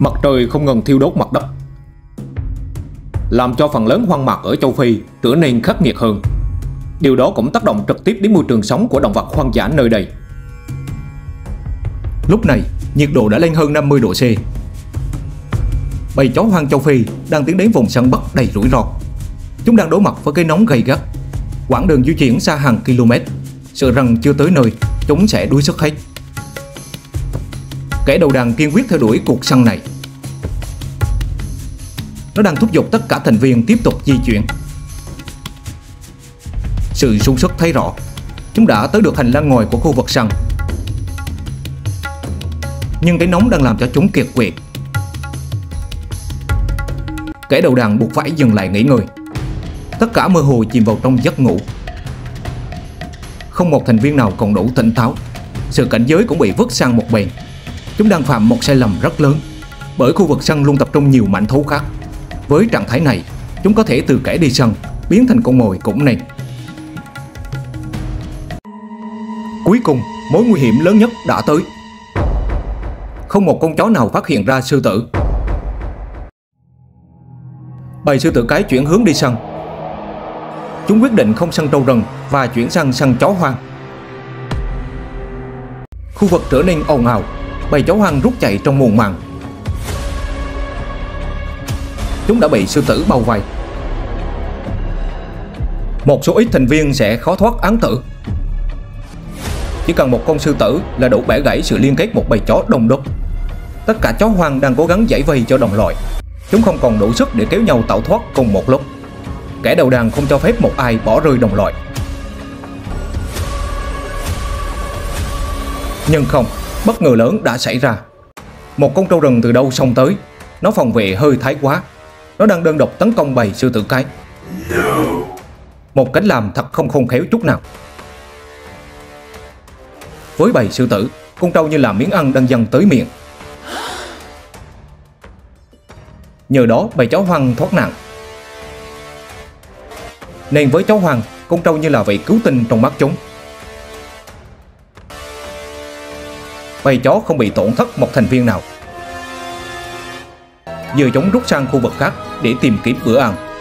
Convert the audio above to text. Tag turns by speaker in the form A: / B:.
A: Mặt trời không ngừng thiêu đốt mặt đất, làm cho phần lớn hoang mạc ở châu Phi trở nên khắc nghiệt hơn. Điều đó cũng tác động trực tiếp đến môi trường sống của động vật hoang dã nơi đây. Lúc này, nhiệt độ đã lên hơn 50 độ C. Bầy chó hoang châu Phi đang tiến đến vùng săn bắt đầy rủi ro. Chúng đang đối mặt với cái nóng gay gắt, quãng đường di chuyển xa hàng km, sợ rằng chưa tới nơi chúng sẽ đuối sức hết. Kẻ đầu đàn kiên quyết theo đuổi cuộc săn này. Nó đang thúc giục tất cả thành viên tiếp tục di chuyển. Sự sung sức thấy rõ, chúng đã tới được hành lang ngồi của khu vực săn. Nhưng cái nóng đang làm cho chúng kiệt quệ. Kẻ đầu đàn buộc phải dừng lại nghỉ ngơi. Tất cả mơ hồ chìm vào trong giấc ngủ. Không một thành viên nào còn đủ tỉnh táo. Sự cảnh giới cũng bị vứt sang một bên. Chúng đang phạm một sai lầm rất lớn, bởi khu vực săn luôn tập trung nhiều mãnh thú khác. Với trạng thái này, chúng có thể từ kẻ đi săn biến thành con mồi cũng nên. Cuối cùng, mối nguy hiểm lớn nhất đã tới. Không một con chó nào phát hiện ra sư tử. Bầy sư tử cái chuyển hướng đi săn. Chúng quyết định không săn trâu rừng và chuyển sang săn chó hoang. Khu vực trở nên ồn ào. Bầy chó hoang rút chạy trong muôn màng. Chúng đã bị sư tử bao vây. Một số ít thành viên sẽ khó thoát án tử. Chỉ cần một con sư tử là đủ bẻ gãy sự liên kết một bầy chó đông đúc. Tất cả chó hoang đang cố gắng giải vây cho đồng loại. Chúng không còn đủ sức để kéo nhau tẩu thoát cùng một lúc. Kẻ đầu đàn không cho phép một ai bỏ rơi đồng loại. Nhưng không, bất ngờ lớn đã xảy ra. Một con trâu rừng từ đâu xông tới. Nó phòng vệ hơi thái quá. Nó đang đơn độc tấn công bầy sư tử cái. Một cách làm thật không khôn khéo chút nào. Với bầy sư tử, con trâu như là miếng ăn đang dần tới miệng. Nhờ đó bầy chó hoang thoát nạn. Nên với chó hoang, con trâu như là vị cứu tinh trong mắt chúng. Bầy chó không bị tổn thất một thành viên nào. Giờ chúng rút sang khu vực khác để tìm kiếm bữa ăn.